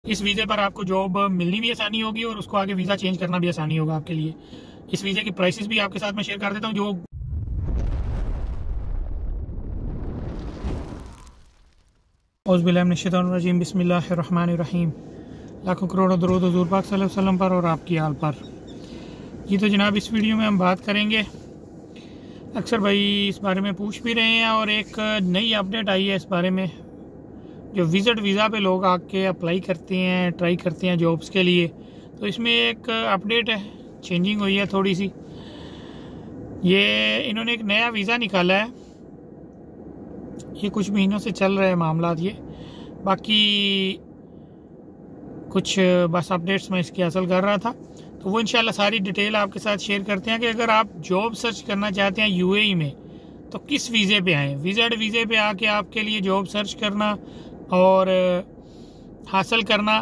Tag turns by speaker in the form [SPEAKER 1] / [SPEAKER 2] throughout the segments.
[SPEAKER 1] इस वीज़े पर आपको जॉब मिलनी भी आसानी होगी और उसको आगे वीज़ा चेंज करना भी आसानी होगा आपके लिए। इस वीज़े की प्राइसेस भी आपके साथ में शेयर कर देता हूँ। जो औज़ुबिल्लाहिमिनश्शैतानिर्रजीम बिस्मिल्लाहिर्रहमानिर्रहीम। लाखों करोड़ों दरूद हुज़ूर पाक सल्लल्लाहु अलैहि वसल्लम पर और आपकी आल पर। जी तो जनाब, इस वीडियो में हम बात करेंगे, अक्सर भाई इस बारे में पूछ भी रहे हैं और एक नई अपडेट आई है इस बारे में। जो विज़िट वीज़ा पे लोग आके अप्लाई करते हैं, ट्राई करते हैं जॉब्स के लिए, तो इसमें एक अपडेट है, चेंजिंग हुई है थोड़ी सी। ये इन्होंने एक नया वीज़ा निकाला है, ये कुछ महीनों से चल रहे हैं मामला ये। बाकी कुछ बस अपडेट्स मैं इसकी हासिल कर रहा था, तो वो इंशाल्लाह सारी डिटेल आपके साथ शेयर करते हैं कि अगर आप जॉब सर्च करना चाहते हैं यूएई में तो किस वीज़े पे आएँ। विज़िट वीज़े पे आके आपके लिए जॉब सर्च करना और हासिल करना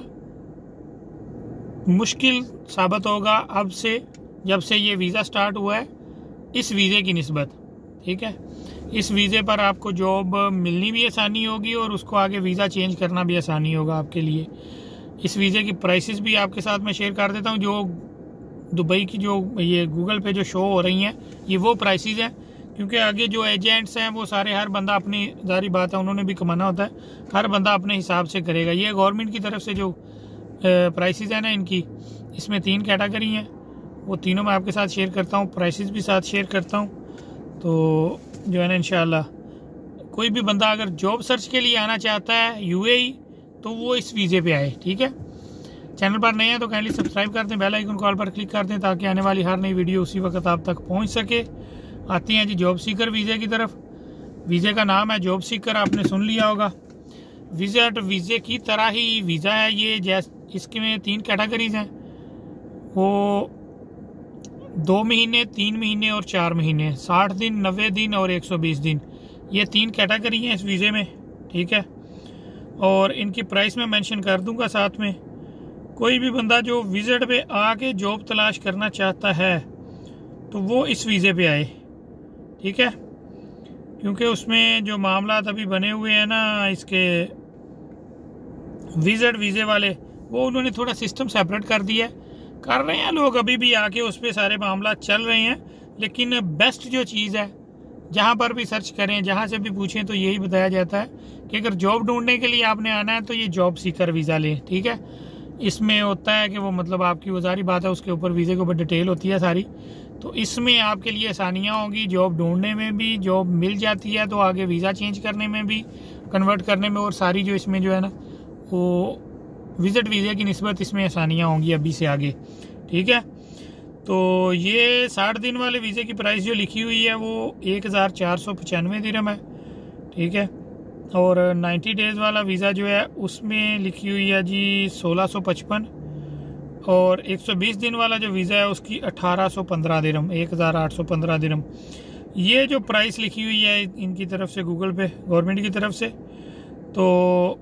[SPEAKER 1] मुश्किल साबित होगा अब से, जब से ये वीज़ा स्टार्ट हुआ है इस वीज़े की निस्बत। ठीक है, इस वीज़े पर आपको जॉब मिलनी भी आसानी होगी और उसको आगे वीज़ा चेंज करना भी आसानी होगा आपके लिए। इस वीज़े की प्राइसेस भी आपके साथ में शेयर कर देता हूँ। जो दुबई की जो ये गूगल पे जो शो हो रही हैं, ये वो प्राइसेस हैं, क्योंकि आगे जो एजेंट्स हैं वो सारे, हर बंदा अपनी जारी बात है, उन्होंने भी कमाना होता है, हर बंदा अपने हिसाब से करेगा। ये गवर्नमेंट की तरफ से जो प्राइसेस हैं ना इनकी, इसमें 3 कैटेगरी हैं, वो तीनों मैं आपके साथ शेयर करता हूँ, प्राइसेस भी साथ शेयर करता हूँ। तो जो है ना, इंशाल्लाह कोई भी बंदा अगर जॉब सर्च के लिए आना चाहता है यूएई तो वो इस वीज़े पे आए। ठीक है, चैनल पर नए हैं तो काइंडली सब्सक्राइब कर दें, बेल आइकन कॉल पर क्लिक कर दें ताकि आने वाली हर नई वीडियो उसी वक्त आप तक पहुंच सके। आती हैं जी जॉब सीकर वीज़े की तरफ। वीज़े का नाम है जॉब सीकर, आपने सुन लिया होगा। विज़िट वीज़े की तरह ही वीज़ा है ये, जैसे इसके में 3 कैटेगरीज हैं, वो 2 महीने, 3 महीने और 4 महीने, 60 दिन, 90 दिन और 120 दिन, ये 3 कैटेगरी हैं इस वीज़े में। ठीक है, और इनकी प्राइस मैं मेंशन कर दूंगा साथ में। कोई भी बंदा जो विज़िट पे आके जॉब तलाश करना चाहता है तो वो इस वीज़े पे आए। ठीक है, क्योंकि उसमें जो मामला अभी बने हुए हैं ना इसके विज़िट वीज़े वाले, वो उन्होंने थोड़ा सिस्टम सेपरेट कर दिया है। कर रहे हैं लोग अभी भी आके, उस पर सारे मामला चल रहे हैं, लेकिन बेस्ट जो चीज़ है, जहाँ पर भी सर्च करें, जहाँ से भी पूछें, तो यही बताया जाता है कि अगर जॉब ढूंढने के लिए आपने आना है तो ये जॉब सीकर वीज़ा लें। ठीक है, इसमें होता है कि वो मतलब आपकी वो सारी बात है, उसके ऊपर वीज़े के ऊपर डिटेल होती है सारी, तो इसमें आपके लिए आसानियाँ होंगी। जॉब ढूंढने में भी, जॉब मिल जाती है तो आगे वीज़ा चेंज करने में भी, कन्वर्ट करने में, और सारी जो इसमें जो है ना वो विज़िट वीज़े की निस्बत इसमें आसानियाँ होंगी अभी से आगे। ठीक है, तो ये 60 दिन वाले वीज़े की प्राइस जो लिखी हुई है वो 1495 दिरहम है। ठीक है, और 90 डेज़ वाला वीज़ा जो है उसमें लिखी हुई है जी 1655, और 120 दिन वाला जो वीज़ा है उसकी 1815 दिरहम, 1815 दिरहम। ये जो प्राइस लिखी हुई है इनकी तरफ से, गूगल पे, गवर्नमेंट की तरफ से। तो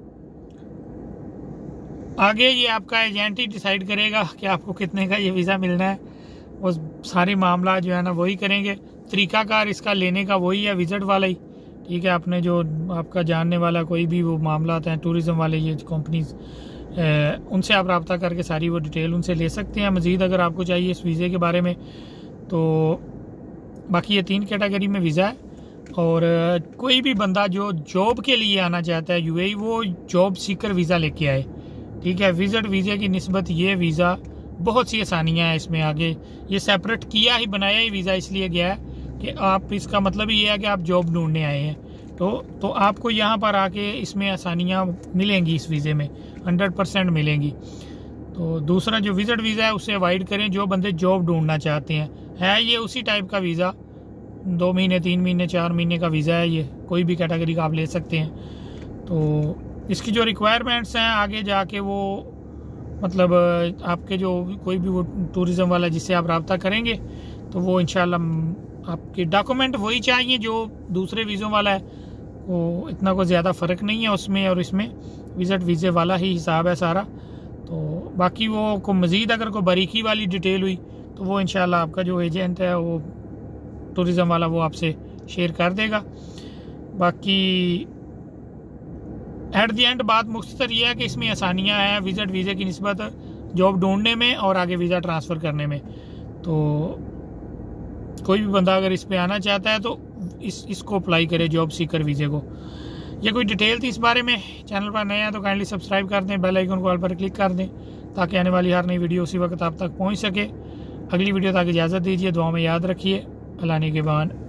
[SPEAKER 1] आगे ये आपका एजेंट ही डिसाइड करेगा कि आपको कितने का ये वीज़ा मिलना है, वो सारे मामला जो है ना वही करेंगे। तरीकाकार इसका लेने का वही है, विज़िट वाला ही। ठीक है, आपने जो आपका जानने वाला कोई भी वो मामला हैं, टूरिज़म वाले ये कंपनीज, उनसे आप रब्ता करके सारी वो डिटेल उनसे ले सकते हैं मज़ीद अगर आपको चाहिए इस वीज़े के बारे में। तो बाकी ये 3 कैटेगरी में वीज़ा है, और कोई भी बंदा जो जॉब के लिए आना चाहता है यूएई, वो जॉब सीकर वीज़ा लेके आए। ठीक है, विज़िट वीज़े की निस्बत ये वीज़ा बहुत सी आसानियाँ हैं इसमें। आगे ये सेपरेट किया ही, बनाया ही वीज़ा इसलिए गया है कि आप, इसका मतलब ये है कि आप जॉब ढूंढने आए हैं तो आपको यहाँ पर आके इसमें आसानियाँ मिलेंगी, इस वीज़े में 100% मिलेंगी। तो दूसरा जो विज़िट वीज़ा है उसे अवॉइड करें, जो बंदे जॉब ढूंढना चाहते हैं। है ये उसी टाइप का वीज़ा, 2 महीने, 3 महीने, 4 महीने का वीज़ा है ये, कोई भी कैटेगरी का आप ले सकते हैं। तो इसकी जो रिक्वायरमेंट्स हैं आगे जाके, वो मतलब आपके जो कोई भी वो टूरिज़म वाला जिससे आप रब्ता करेंगे तो वो इंशाल्लाह आपके डॉक्यूमेंट वही चाहिए जो दूसरे वीज़ों वाला है, वो इतना कोई ज़्यादा फ़र्क नहीं है उसमें और इसमें। विज़िट वीज़े वाला ही हिसाब है सारा। तो बाकी वो को मज़ीद अगर कोई बारीकी वाली डिटेल हुई तो वो इंशाल्लाह आपका जो एजेंट है वो टूरिज़म वाला वो आपसे शेयर कर देगा। बाकी एट दी एंड बात मुख्तसर ये है कि इसमें आसानियाँ हैं विजिट वीज़े की निस्बत जॉब ढूंढने में और आगे वीज़ा ट्रांसफ़र करने में। तो कोई भी बंदा अगर इस पे आना चाहता है तो इसको अप्लाई करे, जॉब सीकर वीज़े को। ये कोई डिटेल थी इस बारे में। चैनल पर नए हैं तो काइंडली सब्सक्राइब कर दें, बेल आइकन को ऑल पर क्लिक कर दें ताकि आने वाली हर नई वीडियो उसी वक्त आप तक पहुंच सके। अगली वीडियो तक इजाज़त दीजिए, दुआ में याद रखिए। अल्लाह ने के बाद।